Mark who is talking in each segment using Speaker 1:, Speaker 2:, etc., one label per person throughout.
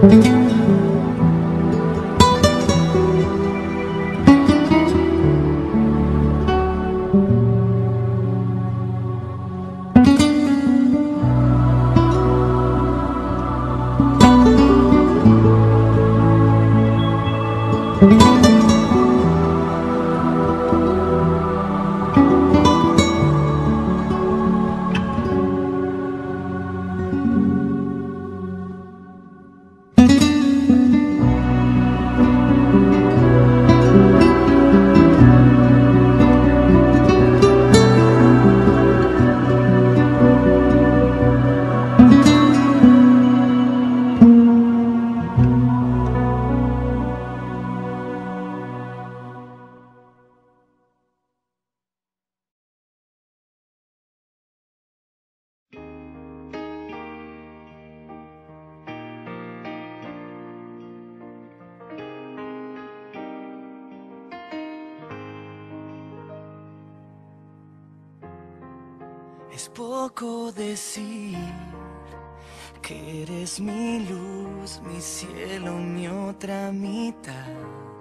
Speaker 1: Es poco decir que eres mi luz, mi cielo, mi otra mitad.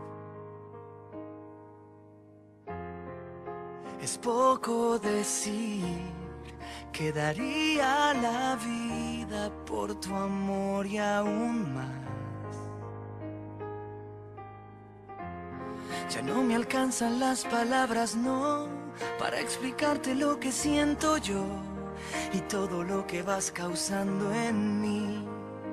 Speaker 1: Es poco decir que daría la vida por tu amor y aún más. Ya no me alcanzan las palabras, no, para explicarte lo que siento yo y todo lo que vas causando en mí.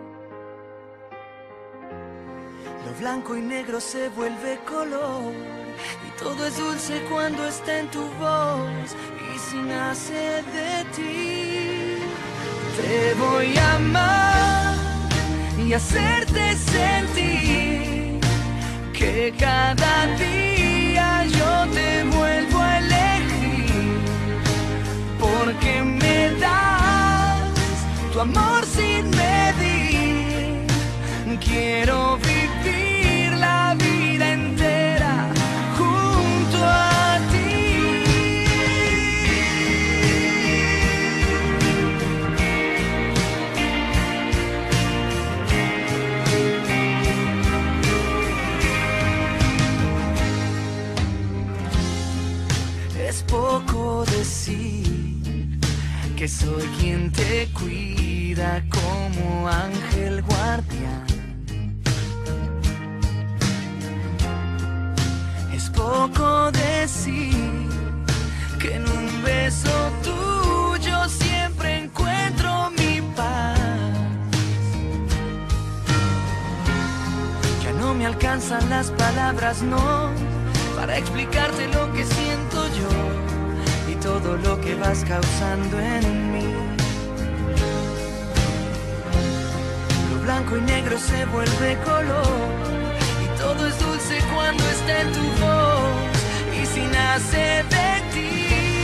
Speaker 1: Lo blanco y negro se vuelve color y todo es dulce cuando está en tu voz y si nace de ti. Te voy a amar y hacerte sentir que cada día yo te vuelvo a elegir, porque me das tu amor sin medir. Quiero vivir la vida entera junto a ti. Es poco decir que soy quien te cuida como ángel guardián. Es poco decir que en un beso tuyo siempre encuentro mi paz. Ya no me alcanzan las palabras, no, para explicarte lo que siento yo y todo lo que vas causando en mí. Lo blanco y negro se vuelve color y todo es dulce cuando está en tu voz y si nace de ti.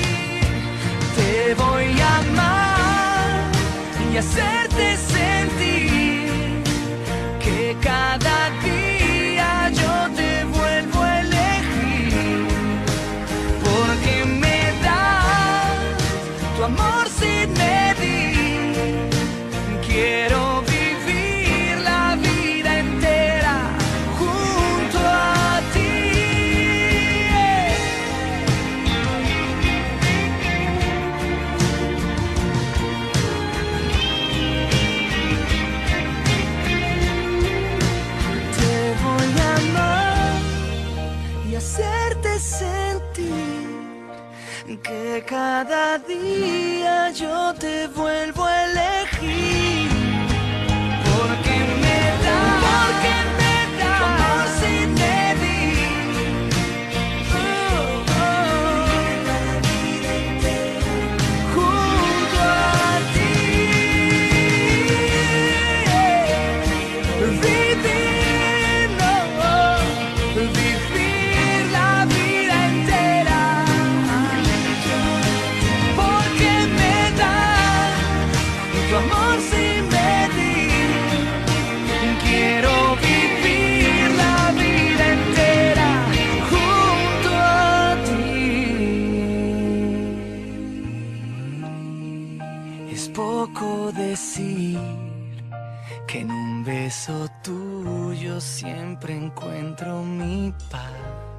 Speaker 1: Te voy a amar y hacerte sentir que cada día yo te vuelvo a elegir, porque me das tu amor sin medir. Quiero vivir la vida entera junto a ti. Te voy a amar y hacerte sentir que cada día yo te vuelvo a elegir, porque me da tu amor sin medir. Junto a ti. Vivir la vida entera, porque me da En un beso tuyo siempre encuentro mi paz.